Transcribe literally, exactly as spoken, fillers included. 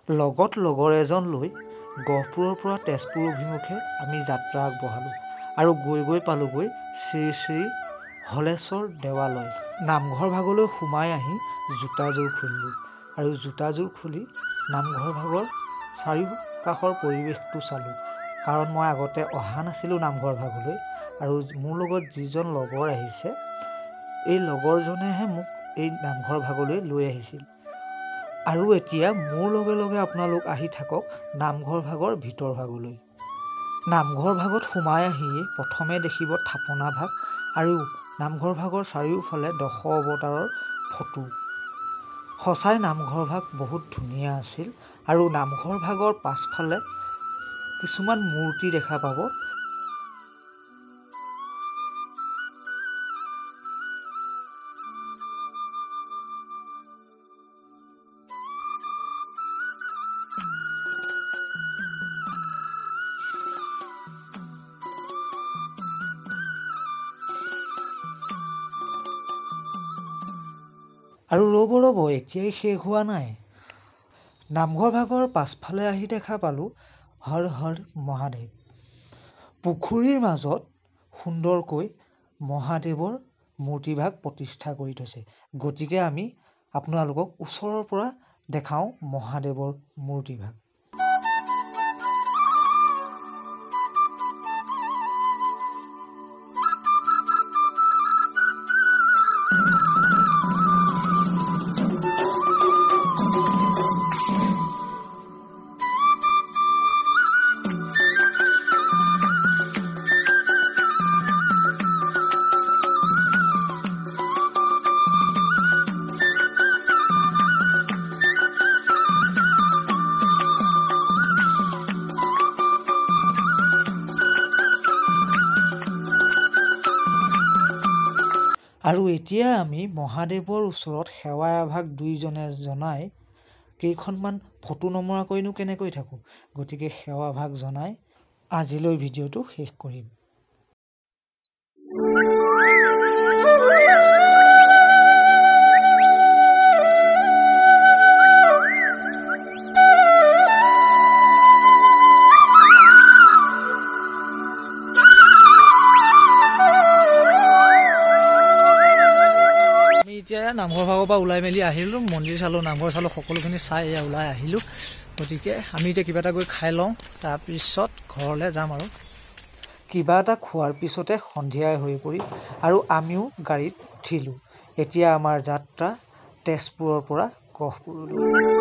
লগত লগৰ এজন লৈ গহপুৰৰ পৰা তেজপুৰ অভিমুখে আমি যাত্ৰা আগবঢ়ালোঁ আৰু গৈ গৈ পালোঁগৈ শ্ৰী শ্ৰী হলেশ্বৰ দেৱালয়। নামঘৰ ভাগলৈ সোমাই আহি জোতাযোৰ খুলিলোঁ আৰু জোতাযোৰ খুলি নামঘৰ ভাগৰ চাৰিওকাষৰ পৰিৱেশটো চালোঁ। কাৰণ মই আগতে অহা নাছিলোঁ নামঘৰ ভাগলৈ, আৰু মোৰ লগত যিজন লগৰ আহিছে এই লগৰজনেহে মোক এই নামঘৰ ভাগলৈ লৈ আহিছিল। আৰু এতিয়া মোৰ লগে লগে আপোনালোক আহি থাকক নামঘৰ ভাগৰ ভিতৰ ভাগলৈ। নামঘৰ ভাগত সোমাই আহিয়ে প্ৰথমে দেখিব থাপনা ভাগ আৰু নামঘৰ ভাগৰ চাৰিওফালে দশ অৱতাৰৰ ফটো। সঁচাই নামঘৰ ভাগ বহুত ধুনীয়া আছিল। আৰু নামঘৰ ভাগৰ পাছফালে কিছুমান মূৰ্তি দেখা পাব। আৰু ৰ'ব ৰ'ব এতিয়াই শেষ হোৱা নাই। নামঘৰ ভাগৰ পাছফালে আহি দেখা পালোঁ হৰ হৰ মহাদেৱ। পুখুৰীৰ মাজত সুন্দৰকৈ মহাদেৱৰ মূৰ্তিভাগ প্ৰতিষ্ঠা কৰি থৈছে। গতিকে আমি আপোনালোকক ওচৰৰ পৰা দেখাওঁ মহাদেৱৰ মূৰ্তিভাগ। আৰু এতিয়া আমি মহাদেৱৰ ওচৰত সেৱা এভাগ দুইজনে জনাই কেইখনমান ফটো নমৰাকৈনো কেনেকৈ থাকোঁ। গতিকে সেৱা ভাগ জনাই আজিলৈ ভিডিঅ'টো শেষ কৰিম। এতিয়া নামঘৰ ভাগৰ পৰা ওলাই মেলি আহিলোঁ, মন্দিৰ চালোঁ, নামঘৰ চালোঁ, সকলোখিনি চাই এয়া ওলাই আহিলোঁ। গতিকে আমি এতিয়া কিবা এটা গৈ খাই লওঁ, তাৰপিছত ঘৰলৈ যাম। আৰু কিবা এটা খোৱাৰ পিছতে সন্ধিয়াই হৈ পৰিল আৰু আমিও গাড়ীত উঠিলোঁ। এতিয়া আমাৰ যাত্ৰা তেজপুৰৰ পৰা গহপুৰলৈ।